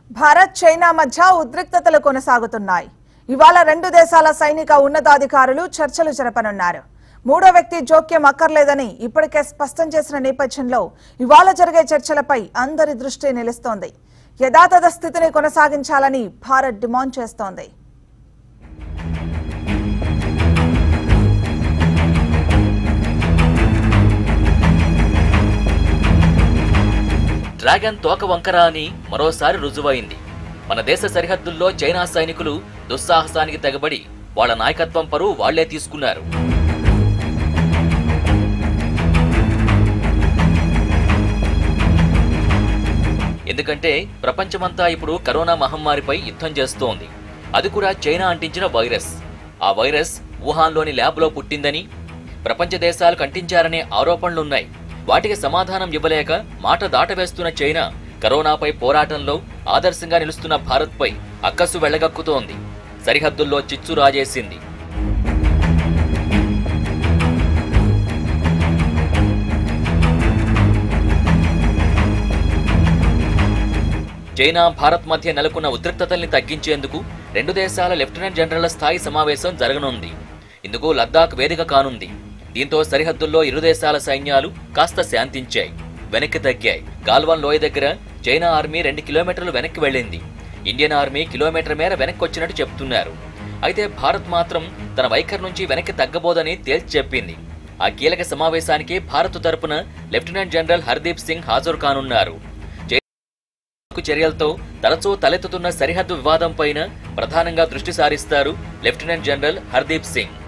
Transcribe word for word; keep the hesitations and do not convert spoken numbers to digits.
Bharat China మధ్య ఉద్రిక్తతలు కొనసాగుతున్నాయి. ఇవాళ రెండు దేశాల సైనిక ఉన్నతాధికారులు చర్చలు జరపనున్నారు. మూడో వ్యక్తి జోక్యం అక్కర్లేదని ఇప్పటికే స్పష్టం చేసిన నేపథ్యంలో ఇవాళ జరిగే చర్చలపై అందరి దృష్టి నిలుస్తోంది. యథాతథ స్థితిని కొనసాగించాలని భారత్ డిమాండ్ చేస్తోంది. డ్రాగన్ తోక వంకర అని మరోసారి రుజువైంది. మన దేశ సరిహద్దుల్లో చైనా సైనికులు దుస్సాహసానికి తెగబడి వాళ్ల నాయకత్వం పరువు వాళ్లే తీసుకున్నారు. ఎందుకంటే ప్రపంచమంతా ఇప్పుడు కరోనా మహమ్మారిపై యుద్ధం చేస్తోంది. అది కూడా చైనా అంటించిన వైరస్. ఆ వైరస్ వుహాన్లోని ల్యాబ్లో పుట్టిందని ప్రపంచ దేశాలకు అంటించారనే ఆరోపణలున్నాయి. వాటికి సమాధానం ఇవ్వలేక మాట దాటవేస్తున్న చైనా కరోనాపై పోరాటంలో ఆదర్శంగా నిలుస్తున్న భారత్పై అక్కసు వెళ్లగక్కుతోంది. సరిహద్దుల్లో చిచ్చు రాజేసింది. చైనా భారత్ మధ్య నెలకొన్న ఉద్రిక్తతల్ని తగ్గించేందుకు రెండు దేశాల లెఫ్టినెంట్ జనరళ్ల స్థాయి సమావేశం జరగనుంది. ఇందుకు లద్దాఖ్ వేదిక కానుంది. దీంతో సరిహద్దుల్లో ఇరు దేశాల సైన్యాలు కాస్త శాంతించాయి, వెనక్కి తగ్గాయి. గాల్వాన్ లోయ దగ్గర చైనా ఆర్మీ రెండు కిలోమీటర్లు వెనక్కి వెళ్లింది. ఇండియన్ ఆర్మీ కిలోమీటర్ మేర వెనక్కి వచ్చినట్టు చెప్తున్నారు. అయితే భారత్ మాత్రం తన వైఖరి నుంచి వెనక్కి తగ్గబోదని తేల్చి చెప్పింది. ఆ కీలక సమావేశానికి భారత్ తరపున లెఫ్టినెంట్ జనరల్ హర్దీప్ సింగ్ హాజరు కానున్నారు. చర్యలతో తరచూ తలెత్తుతున్న సరిహద్దు వివాదంపైన ప్రధానంగా దృష్టి సారిస్తారు లెఫ్టినెంట్ జనరల్ హర్దీప్ సింగ్.